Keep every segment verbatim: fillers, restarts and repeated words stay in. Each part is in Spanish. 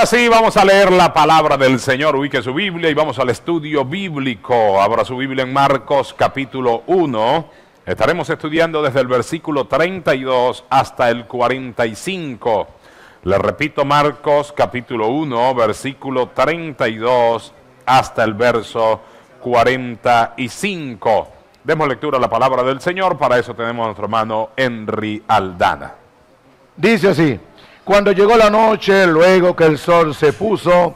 sí, vamos a leer la palabra del Señor. Ubique su Biblia y vamos al estudio bíblico. Abra su Biblia en Marcos capítulo uno. Estaremos estudiando desde el versículo treinta y dos hasta el cuarenta y cinco. Le repito, Marcos capítulo uno, versículo treinta y dos hasta el verso cuarenta y cinco. Demos lectura a la palabra del Señor. Para eso tenemos a nuestro hermano Henry Aldana. Dice así: cuando llegó la noche, luego que el sol se puso,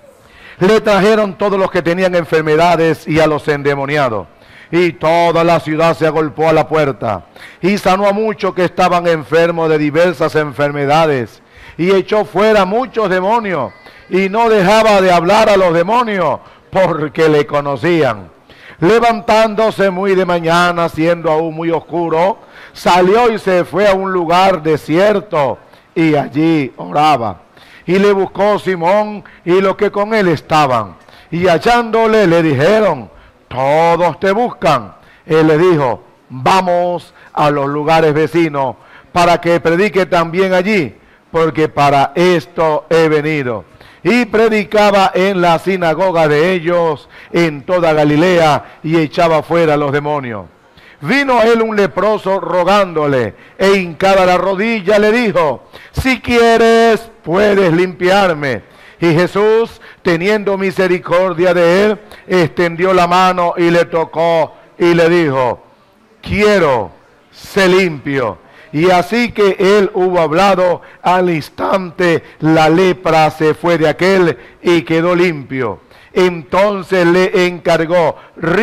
le trajeron todos los que tenían enfermedades y a los endemoniados. Y toda la ciudad se agolpó a la puerta. Y sanó a muchos que estaban enfermos de diversas enfermedades. Y echó fuera muchos demonios. Y no dejaba de hablar a los demonios, porque le conocían. Levantándose muy de mañana, siendo aún muy oscuro, salió y se fue a un lugar desierto. Y allí oraba. Y le buscó Simón y los que con él estaban. Y hallándole le dijeron: todos te buscan. Él le dijo: vamos a los lugares vecinos para que predique también allí, porque para esto he venido. Y predicaba en la sinagoga de ellos en toda Galilea y echaba fuera a los demonios. Vino a él un leproso rogándole, e hincada la rodilla le dijo: si quieres, puedes limpiarme. Y Jesús, teniendo misericordia de él, extendió la mano y le tocó y le dijo: quiero, sé limpio. Y así que él hubo hablado, al instante la lepra se fue de aquel y quedó limpio. Entonces le encargó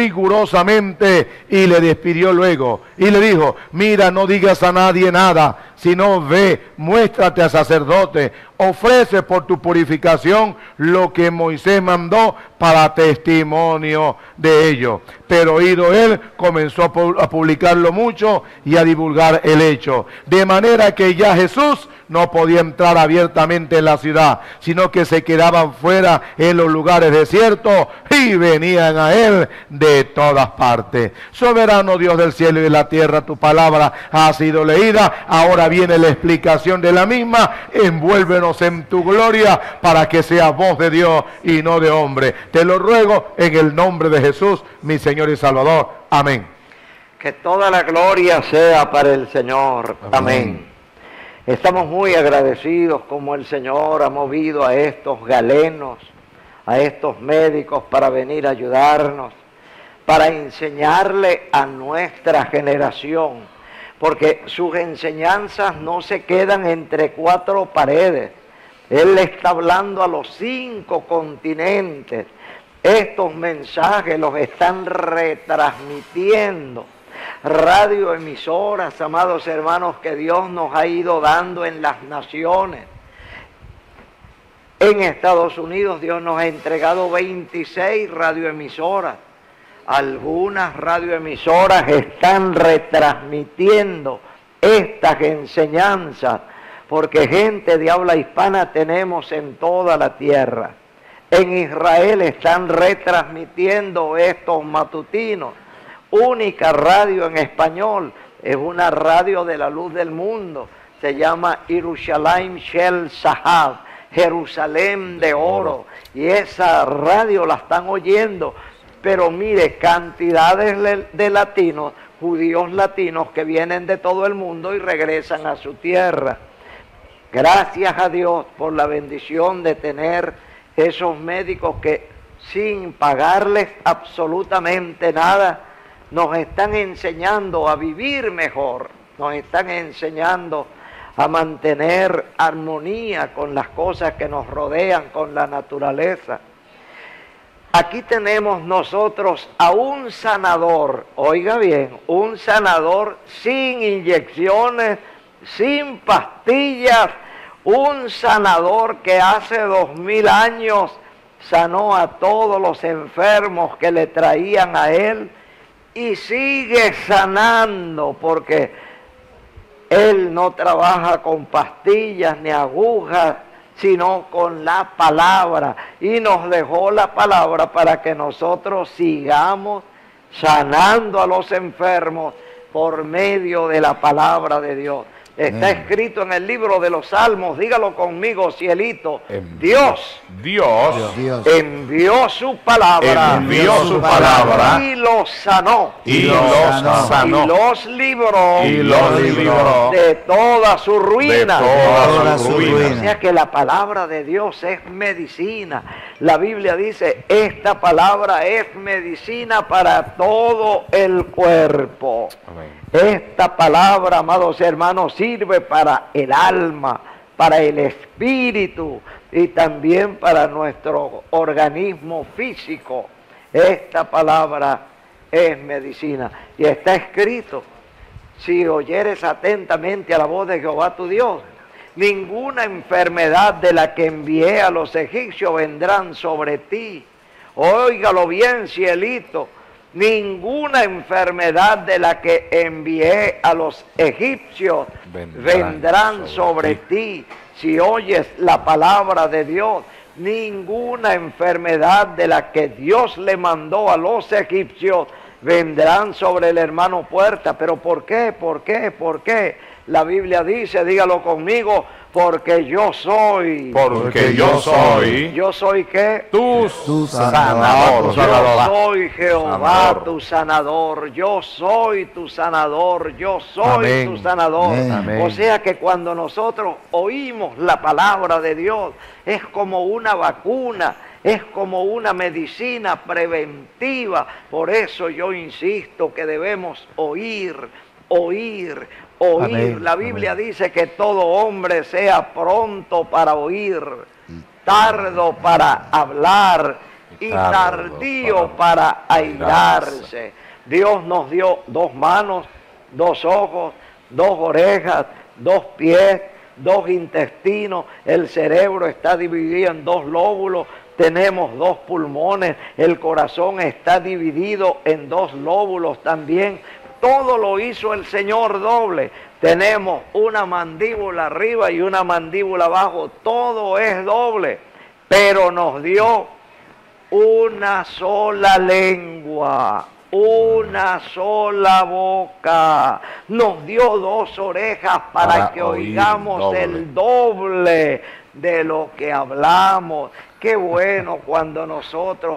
rigurosamente y le despidió luego. Y le dijo: mira, no digas a nadie nada, sino ve, muéstrate al sacerdote, ofrece por tu purificación lo que Moisés mandó para testimonio de ello. Pero oído él, comenzó a publicarlo mucho y a divulgar el hecho. De manera que ya Jesús no podía entrar abiertamente en la ciudad, sino que se quedaban fuera en los lugares desiertos y venían a él de todas partes. Soberano Dios del cielo y de la tierra, tu palabra ha sido leída. Ahora viene la explicación de la misma. Envuélvenos en tu gloria para que sea voz de Dios y no de hombre. Te lo ruego en el nombre de Jesús, mi Señor y Salvador. Amén. Que toda la gloria sea para el Señor. Amén. Amén. Estamos muy agradecidos como el Señor ha movido a estos galenos, a estos médicos para venir a ayudarnos, para enseñarle a nuestra generación, porque sus enseñanzas no se quedan entre cuatro paredes. Él le está hablando a los cinco continentes. Estos mensajes los están retransmitiendo. Radioemisoras, amados hermanos, que Dios nos ha ido dando en las naciones. En Estados Unidos Dios nos ha entregado veintiséis radioemisoras. Algunas radioemisoras están retransmitiendo estas enseñanzas, porque gente de habla hispana tenemos en toda la tierra. En Israel están retransmitiendo estos matutinos. Única radio en español, es una radio de la luz del mundo, se llama Yerushalayim Shel Zahab, Jerusalén de oro, y esa radio la están oyendo, pero mire, cantidades de latinos, judíos latinos que vienen de todo el mundo y regresan a su tierra. Gracias a Dios por la bendición de tener esos médicos que sin pagarles absolutamente nada, nos están enseñando a vivir mejor, nos están enseñando a mantener armonía con las cosas que nos rodean, con la naturaleza. Aquí tenemos nosotros a un sanador, oiga bien, un sanador sin inyecciones, sin pastillas, un sanador que hace dos mil años sanó a todos los enfermos que le traían a él, y sigue sanando, porque él no trabaja con pastillas ni agujas, sino con la palabra, y nos dejó la palabra para que nosotros sigamos sanando a los enfermos por medio de la palabra de Dios. Está Amén. escrito en el libro de los Salmos, dígalo conmigo, cielito. Envió- Dios Dios Dios. envió su palabra envió su palabra y los sanó y los los sanó. sanó y los libró y los libró de toda su de ruina. toda toda su su ruina. ruina. O sea que la palabra de Dios es medicina. La Biblia dice, esta palabra es medicina para todo el cuerpo. Amén. Esta palabra, amados hermanos, sirve para el alma, para el espíritu y también para nuestro organismo físico. Esta palabra es medicina. Y está escrito, si oyeres atentamente a la voz de Jehová tu Dios, ninguna enfermedad de la que envié a los egipcios vendrán sobre ti. Óigalo bien, cielito. Ninguna enfermedad de la que envié a los egipcios Vendrán vendrán sobre sobre ti. Si oyes la palabra de Dios, ninguna enfermedad de la que Dios le mandó a los egipcios vendrán sobre el hermano Puerta. ¿Pero por qué? ¿Por qué? ¿Por qué? La Biblia dice, dígalo conmigo, porque yo soy. Porque yo soy ¿Yo soy qué? tu Tu sanador. sanador. Yo soy Jehová Sanador. tu sanador, yo soy tu sanador, yo soy Amén. tu sanador. Amén. Amén. O sea que cuando nosotros oímos la palabra de Dios, es como una vacuna, es como una medicina preventiva. Por eso yo insisto que debemos oír, oír, oír. Amén. La Biblia Amén. dice que todo hombre sea pronto para oír, tardo para hablar y Tardo tardío para para airarse. Dios nos dio dos manos, dos ojos, dos orejas, dos pies, dos intestinos. El cerebro está dividido en dos lóbulos. Tenemos dos pulmones. El corazón está dividido en dos lóbulos también. Todo lo hizo el Señor doble. Tenemos una mandíbula arriba y una mandíbula abajo. Todo es doble. Pero nos dio una sola lengua, una sola boca. Nos dio dos orejas para, Para que oír oigamos doble. el doble de lo que hablamos. Qué bueno cuando nosotros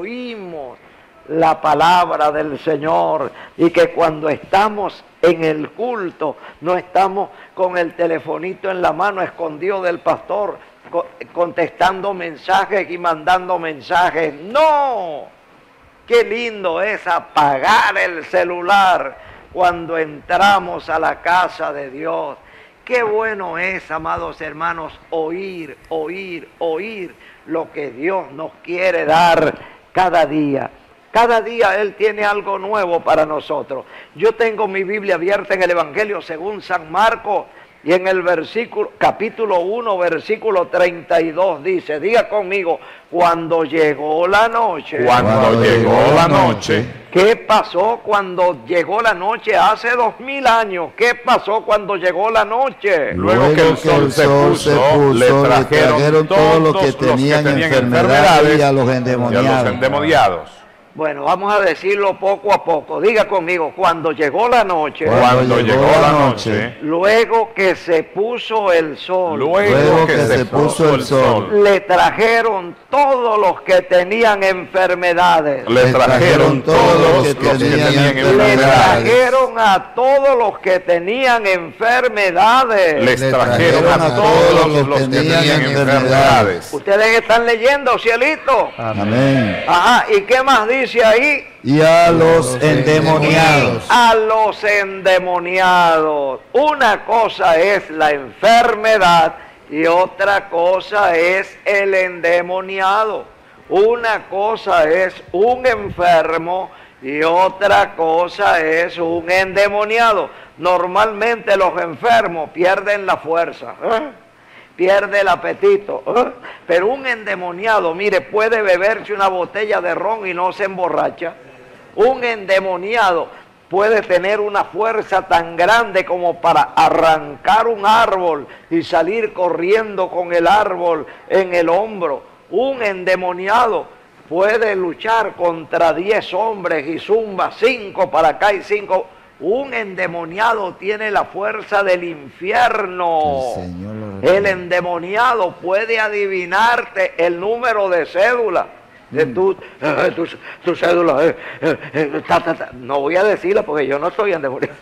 oímos la palabra del Señor y que cuando estamos en el culto no estamos con el telefonito en la mano escondido del pastor co- contestando mensajes y mandando mensajes. No, qué lindo es apagar el celular cuando entramos a la casa de Dios. Qué bueno es, amados hermanos, oír, oír, oír lo que Dios nos quiere dar cada día. Cada día Él tiene algo nuevo para nosotros. Yo tengo mi Biblia abierta en el Evangelio según San Marcos y en el versículo, capítulo uno, versículo treinta y dos dice, diga conmigo, cuando llegó la noche. Cuando Cuando llegó llegó la la noche, ¿Qué pasó cuando llegó la noche hace dos mil años? ¿Qué pasó cuando llegó la noche? luego que el sol se puso, le trajeron todos los que tenían enfermedades y a los endemoniados. endemoniados. Bueno, vamos a decirlo poco a poco. Diga conmigo, cuando llegó la noche, Cuando llegó la noche, luego que se puso el sol, luego que se puso el sol, le trajeron todos los que tenían enfermedades. le trajeron todos los que tenían Le enfermedades. trajeron a todos los que tenían enfermedades. Les trajeron a todos los que tenían enfermedades. Ustedes están leyendo, cielito. Amén. Ajá, ¿y qué más dice ahí? Y a los endemoniados. A los endemoniados. Una cosa es la enfermedad y otra cosa es el endemoniado. Una cosa es un enfermo y otra cosa es un endemoniado. Normalmente los enfermos pierden la fuerza, ¿eh? Pierde el apetito, ¿eh? Pero un endemoniado, mire, puede beberse una botella de ron y no se emborracha. Un endemoniado puede tener una fuerza tan grande como para arrancar un árbol y salir corriendo con el árbol en el hombro. Un endemoniado puede luchar contra diez hombres y zumba cinco para acá y cinco. Un endemoniado tiene la fuerza del infierno. El Señor lo El recuerda. endemoniado puede adivinarte el número de cédula. De tu, eh, tu, tu cédula. eh, eh, eh, ta, ta, ta. No voy a decirla porque yo no soy endemoniado.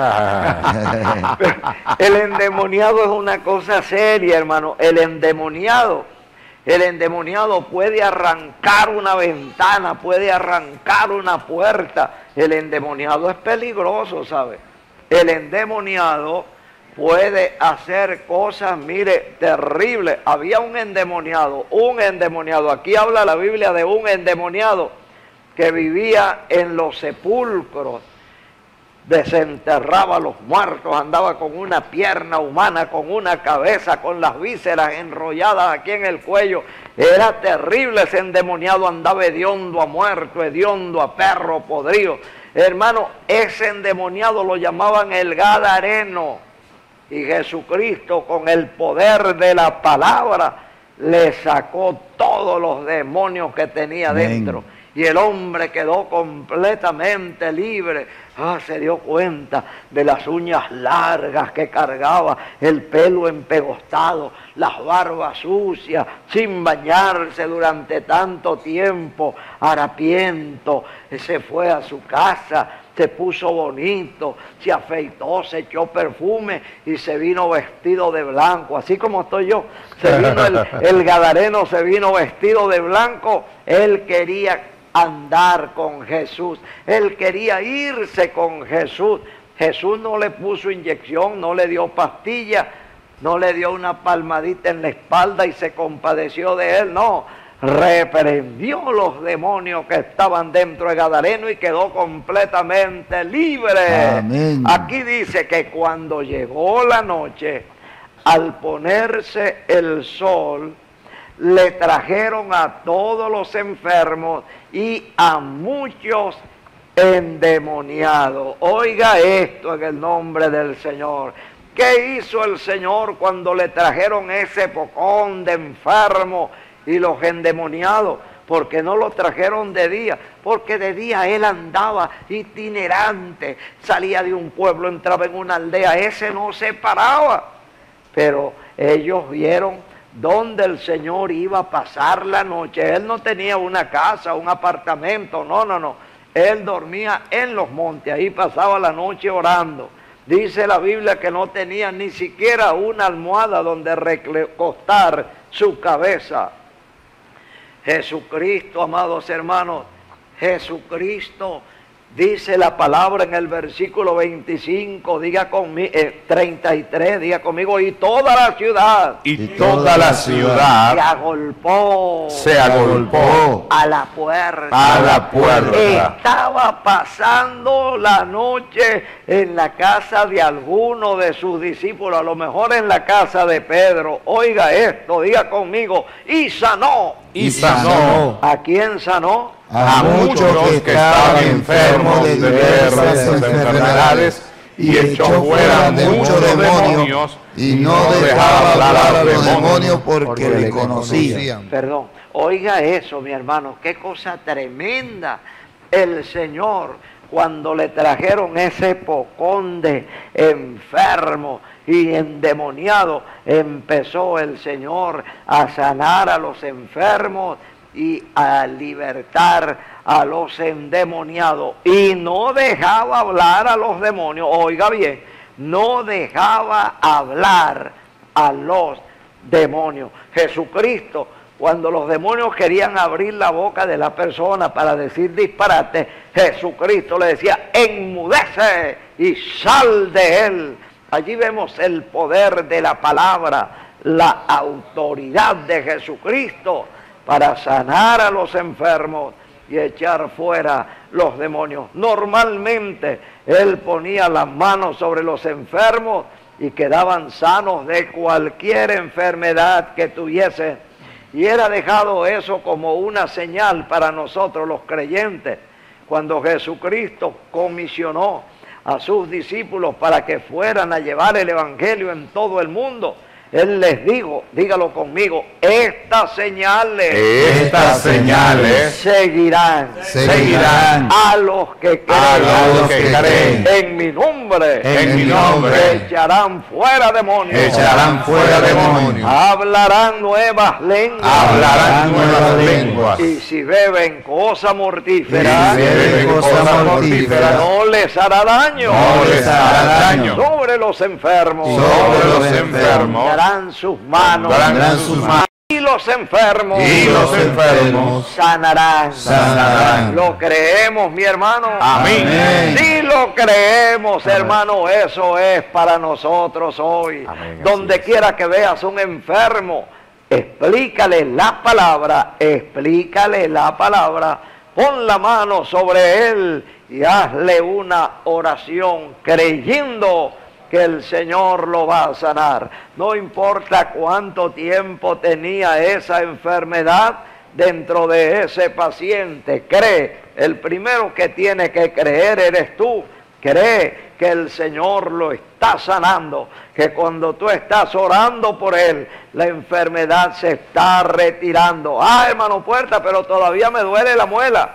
El endemoniado es una cosa seria, hermano. El endemoniado, el endemoniado puede arrancar una ventana, puede arrancar una puerta. El endemoniado es peligroso, ¿sabe? El endemoniado puede hacer cosas, mire, terribles. Había un endemoniado, un endemoniado. Aquí habla la Biblia de un endemoniado que vivía en los sepulcros. Desenterraba a los muertos, andaba con una pierna humana, con una cabeza, con las vísceras enrolladas aquí en el cuello. Era terrible ese endemoniado, andaba hediondo a muerto, hediondo a perro podrido. Hermano, ese endemoniado lo llamaban el Gadareno. Y Jesucristo, con el poder de la palabra, le sacó todos los demonios que tenía Amén. dentro. Y el hombre quedó completamente libre. Ah, se dio cuenta de las uñas largas que cargaba, el pelo empegostado, las barbas sucias, sin bañarse durante tanto tiempo, harapiento. Se fue a su casa, se puso bonito, se afeitó, se echó perfume y se vino vestido de blanco, así como estoy yo. Se vino el, el Gadareno, se vino vestido de blanco. Él quería andar con Jesús, él quería irse con Jesús. Jesús no le puso inyección, no le dio pastilla, no le dio una palmadita en la espalda y se compadeció de él, no. Reprendió los demonios que estaban dentro de Gadareno y quedó completamente libre. Amén. Aquí dice que cuando llegó la noche, al ponerse el sol, le trajeron a todos los enfermos y a muchos endemoniados. Oiga esto en el nombre del Señor. ¿Qué hizo el Señor cuando le trajeron ese pocón de enfermos y los endemoniados? Porque no lo trajeron de día, porque de día él andaba itinerante, salía de un pueblo, entraba en una aldea, ese no se paraba. Pero ellos vieron donde el Señor iba a pasar la noche. Él no tenía una casa, un apartamento, no, no, no. Él dormía en los montes, ahí pasaba la noche orando. Dice la Biblia que no tenía ni siquiera una almohada donde recostar su cabeza. Jesucristo, amados hermanos, Jesucristo, dice la palabra en el versículo veinticinco, diga conmigo, eh, treinta y tres, diga conmigo, y toda la ciudad Y toda la se ciudad agolpó se agolpó a la puerta. a la puerta. Estaba pasando la noche en la casa de alguno de sus discípulos, a lo mejor en la casa de Pedro. Oiga esto, diga conmigo, y sanó. Y sanó ¿A quién sanó? a muchos que estaban enfermos de diversas enfermedades y echó fuera muchos demonios y no dejaba hablar a los demonios porque le conocían. Perdón, oiga eso, mi hermano, qué cosa tremenda. El Señor, cuando le trajeron ese pocón de enfermo y endemoniado, empezó el Señor a sanar a los enfermos y a libertar a los endemoniados. Y no dejaba hablar a los demonios, oiga bien, no dejaba hablar a los demonios. Jesucristo, cuando los demonios querían abrir la boca de la persona para decir disparate, Jesucristo le decía, enmudece y sal de él. Allí vemos el poder de la palabra, la autoridad de Jesucristo para sanar a los enfermos y echar fuera los demonios. Normalmente él ponía las manos sobre los enfermos y quedaban sanos de cualquier enfermedad que tuviesen. Y era dejado eso como una señal para nosotros los creyentes. Cuando Jesucristo comisionó a sus discípulos para que fueran a llevar el evangelio en todo el mundo, Él les dijo, dígalo conmigo, estas señales, Estas señales seguirán, Seguirán a los que creen, a los que creen. en mi nombre, En mi nombre. echarán fuera demonios, echarán fuera demonios, hablarán nuevas lenguas, hablarán nuevas lenguas. y si beben cosa mortífera, Y si beben cosa mortífera, no les hará daño, No les hará daño. sobre los enfermos, Sobre los enfermos darán sus manos, darán sus manos y los enfermos, y los enfermos sanarán. sanarán. Lo creemos, mi hermano. Amén. Amén. Si lo creemos, hermano, eso es para nosotros hoy. Amén, así Donde es. quiera que veas un enfermo, explícale la palabra, explícale la palabra, pon la mano sobre él y hazle una oración creyendo que el Señor lo va a sanar. No importa cuánto tiempo tenía esa enfermedad dentro de ese paciente, cree. El primero que tiene que creer eres tú. Cree que el Señor lo está sanando, que cuando tú estás orando por él, la enfermedad se está retirando. Ah, hermano Puerta, pero todavía me duele la muela.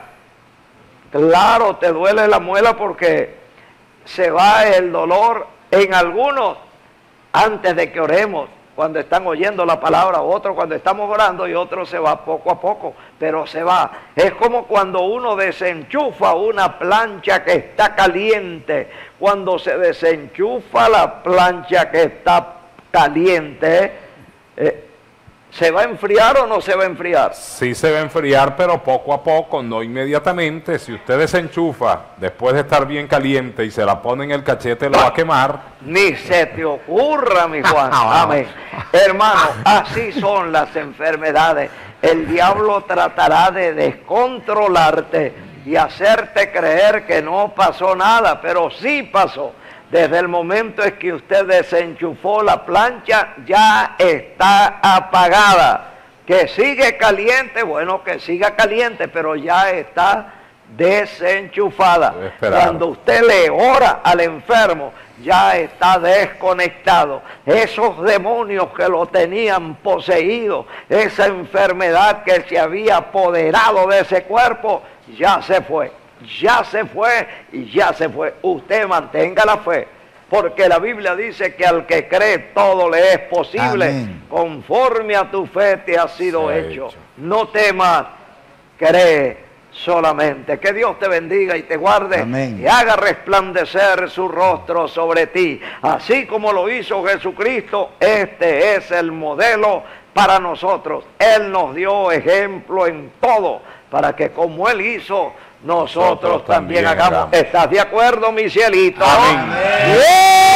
Claro, te duele la muela porque se va el dolor en algunos antes de que oremos, cuando están oyendo la palabra, otros cuando estamos orando y otros se va poco a poco, pero se va. Es como cuando uno desenchufa una plancha que está caliente. Cuando se desenchufa la plancha que está caliente, eh, ¿se va a enfriar o no se va a enfriar? Sí se va a enfriar, pero poco a poco, no inmediatamente. Si usted desenchufa después de estar bien caliente y se la pone en el cachete, lo va a quemar. Ni se te ocurra, mi Juan. Amén. Hermano, así son las enfermedades. El diablo tratará de descontrolarte y hacerte creer que no pasó nada, pero sí pasó. Desde el momento en que usted desenchufó la plancha, ya está apagada. Que sigue caliente, bueno, que siga caliente, pero ya está desenchufada. Debe esperar. Cuando usted le ora al enfermo, ya está desconectado. Esos demonios que lo tenían poseído, esa enfermedad que se había apoderado de ese cuerpo, ya se fue. Ya se fue y ya se fue. Usted mantenga la fe, porque la Biblia dice que al que cree todo le es posible. Amén. Conforme a tu fe te ha sido Se ha hecho. hecho. No temas, cree solamente. Que Dios te bendiga y te guarde. Amén. Y haga resplandecer su rostro sobre ti. Así como lo hizo Jesucristo, este es el modelo para nosotros. Él nos dio ejemplo en todo, para que como Él hizo, nosotros, Nosotros también, también hagamos. hagamos. ¿Estás de acuerdo, mi cielito? Amén. ¡Bien!